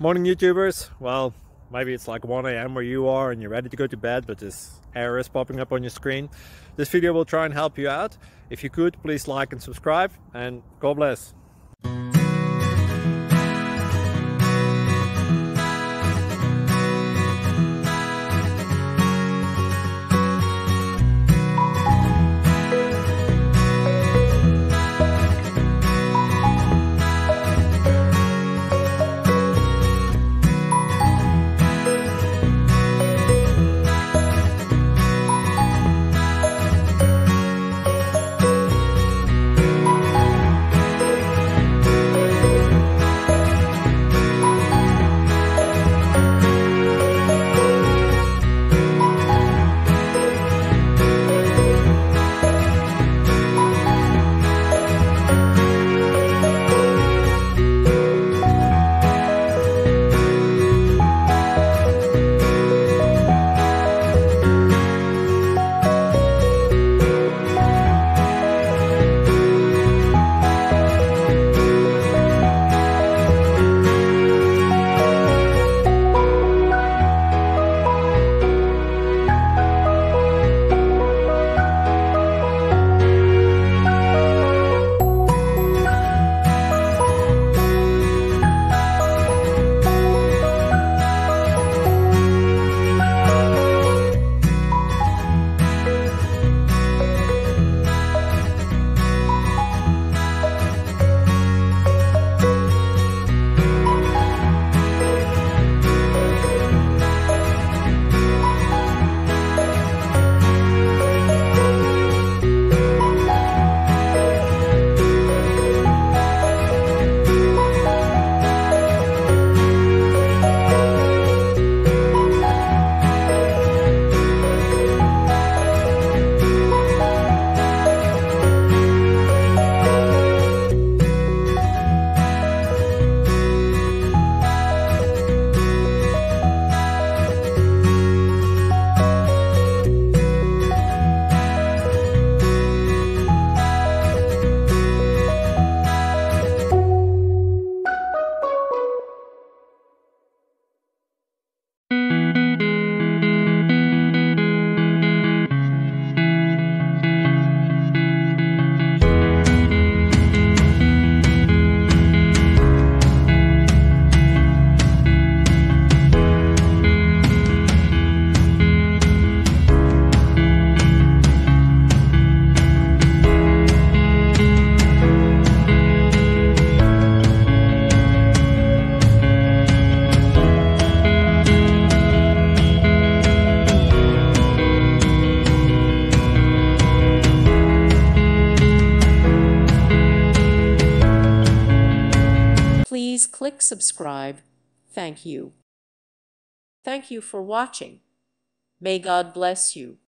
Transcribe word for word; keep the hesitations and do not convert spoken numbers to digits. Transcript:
Morning YouTubers. Well, maybe it's like one A M where you are and you're ready to go to bed, but this error is popping up on your screen. This video will try and help you out. If you could, please like and subscribe, and God bless. Please click subscribe. Thank you. Thank you for watching. May God bless you.